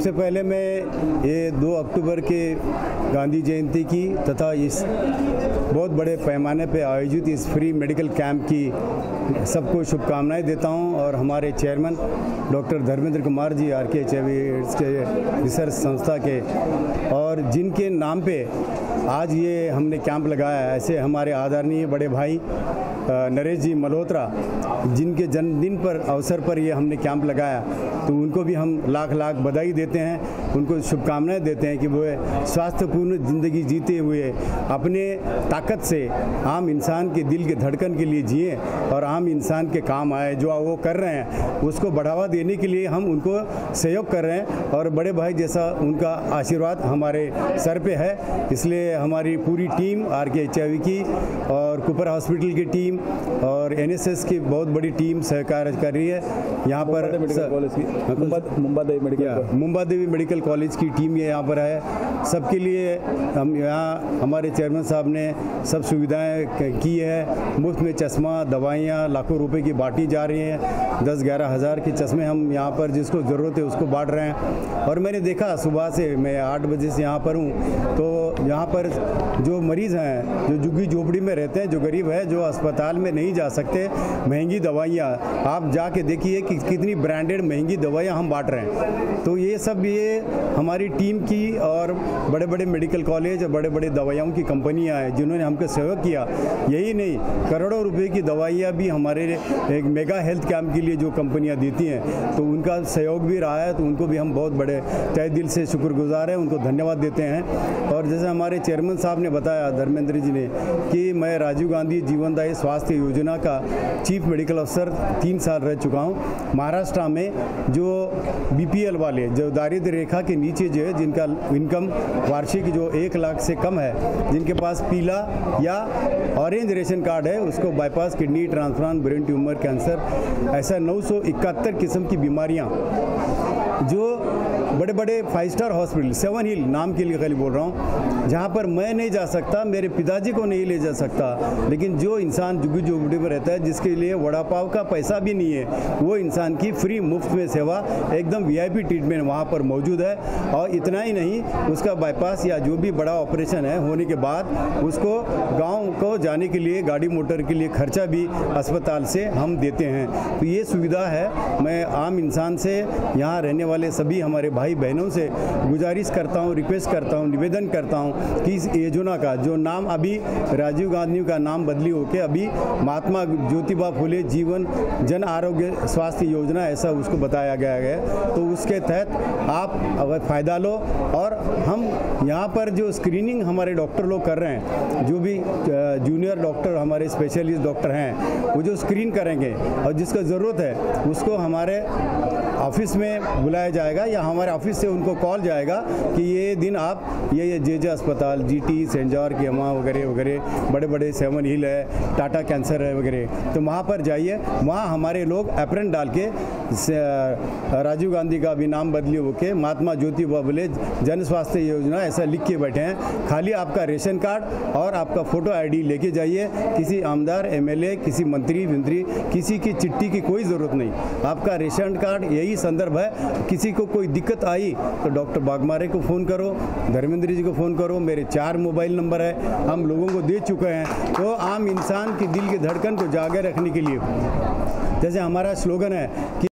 सबसे पहले मैं ये 2 अक्टूबर के गांधी जयंती की तथा इस बहुत बड़े पैमाने पर आयोजित इस फ्री मेडिकल कैंप की सबको शुभकामनाएं देता हूं और हमारे chairman doctor Dharmendra Kumar ji RKHIV के रिसर्च संस्था के और जिनके नाम पे आज ये हमने कैंप लगाया है, ऐसे हमारे आदरणीय बड़े भाई नरेश जी मल्होत्रा जिनके जन्मदिन पर अवसर पर ये हमने कैंप लगाया, तो उनको भी हम लाख लाख बधाई देते हैं, उनको शुभकामनाएं देते हैं कि वो स्वास्थ्यपूर्ण ज़िंदगी जीते हुए अपने ताकत से आम इंसान के दिल के धड़कन के लिए जिए और आम इंसान के काम आए। जो वो कर रहे हैं उसको बढ़ावा देने के लिए हम उनको सहयोग कर रहे हैं और बड़े भाई जैसा उनका आशीर्वाद हमारे सर पे है। इसलिए हमारी पूरी टीम RKHIV की और कुपर हॉस्पिटल की टीम और NSS की बहुत बड़ी टीम सहकार कर रही है। यहाँ पर मुंबा देवी मेडिकल कॉलेज की टीम ये यहाँ पर है। सबके लिए हम यहाँ हमारे चेयरमैन साहब ने सब सुविधाएं की है। मुफ्त में चश्मा, दवाइयाँ लाखों रुपए की बांटी जा रही हैं। 10-11 हज़ार के चश्मे हम यहाँ पर जिसको ज़रूरत है उसको बांट रहे हैं। और मैंने देखा सुबह से, मैं 8 बजे से यहाँ पर हूँ, तो यहाँ पर जो मरीज़ हैं, जो झुग्गी झोपड़ी में रहते हैं, जो गरीब है, जो अस्पताल में नहीं जा सकते, महंगी दवाइयाँ आप जाके देखिए कि कितनी ब्रांडेड महंगी दवाइयाँ हम बांट रहे हैं। तो ये सब ये हमारी टीम की और बड़े बड़े मेडिकल कॉलेज और बड़े बड़े दवाइयों की कंपनियाँ हैं जिन्होंने हमको सहयोग किया। यही नहीं, करोड़ों रुपए की दवाइयाँ भी हमारे एक मेगा हेल्थ कैंप के लिए जो कंपनियाँ देती हैं, तो उनका सहयोग भी रहा है, तो उनको भी हम बहुत बड़े तहे दिल से शुक्रगुजार हैं, उनको धन्यवाद देते हैं। और जैसे हमारे चेयरमैन साहब ने बताया, धर्मेंद्र जी ने, कि मैं राजीव गांधी जीवनदायी स्वास्थ्य योजना का चीफ मेडिकल अफसर 3 साल रह चुका हूँ। महाराष्ट्र में जो BPL वाले, जो दारिद्र्य रेखा के नीचे जो है, जिनका इनकम वार्षिक जो 1 लाख से कम है, जिनके पास पीला या ऑरेंज रेशन कार्ड है, उसको bypass, kidney transplant, brain tumour, cancer, ऐसा 971 किस्म की बीमारियाँ जो बड़े बड़े 5 स्टार हॉस्पिटल, 7 हिल नाम के लिए खाली बोल रहा हूँ, जहाँ पर मैं नहीं जा सकता, मेरे पिताजी को नहीं ले जा सकता, लेकिन जो इंसान झुग्गी झोपड़ी में रहता है, जिसके लिए वड़ा पाव का पैसा भी नहीं है, वो इंसान की फ्री मुफ्त में सेवा, एकदम VIP ट्रीटमेंट वहाँ पर मौजूद है। और इतना ही नहीं, उसका बाईपास या जो भी बड़ा ऑपरेशन है होने के बाद उसको गाँव को जाने के लिए गाड़ी मोटर के लिए खर्चा भी अस्पताल से हम देते हैं। तो ये सुविधा है। मैं आम इंसान से, यहाँ रहने वाले सभी हमारे भाई बहनों से गुजारिश करता हूँ, रिक्वेस्ट करता हूँ, निवेदन करता हूँ कि इस योजना का जो नाम अभी राजीव गांधी का नाम बदली होके अभी महात्मा ज्योतिबा फुले जीवन जन आरोग्य स्वास्थ्य योजना ऐसा उसको बताया गया है, तो उसके तहत आप अगर फ़ायदा लो। और हम यहाँ पर जो स्क्रीनिंग हमारे डॉक्टर लोग कर रहे हैं, जो भी जूनियर डॉक्टर हमारे स्पेशलिस्ट डॉक्टर हैं, वो जो स्क्रीन करेंगे और जिसको ज़रूरत है उसको हमारे ऑफिस में बुलाया जाएगा या हमारे ऑफिस से उनको कॉल जाएगा कि ये दिन आप ये जे अस्पताल, GT, सेंट जॉर्ज के यहाँ वगैरह वगैरह, बड़े बड़े 7 हिल है, टाटा कैंसर है वगैरह, तो वहाँ पर जाइए। वहाँ हमारे लोग एप्रन डाल के राजीव गांधी का भी नाम बदली होके महात्मा ज्योतिबा फुले जन स्वास्थ्य योजना ऐसा लिख के बैठे हैं। खाली आपका रेशन कार्ड और आपका फ़ोटो ID लेके जाइए। किसी आमदार, MLA, किसी मंत्री, किसी की चिट्ठी की कोई ज़रूरत नहीं, आपका रेशन कार्ड यही संदर्भ है। किसी को कोई दिक्कत आई तो डॉक्टर बागमारे को फ़ोन करो, धर्मेंद्र जी को फ़ोन करो, मेरे 4 मोबाइल नंबर है, हम लोगों को दे चुके हैं। तो आम इंसान की दिल की धड़कन को जागे रखने के लिए, जैसे हमारा स्लोगन है कि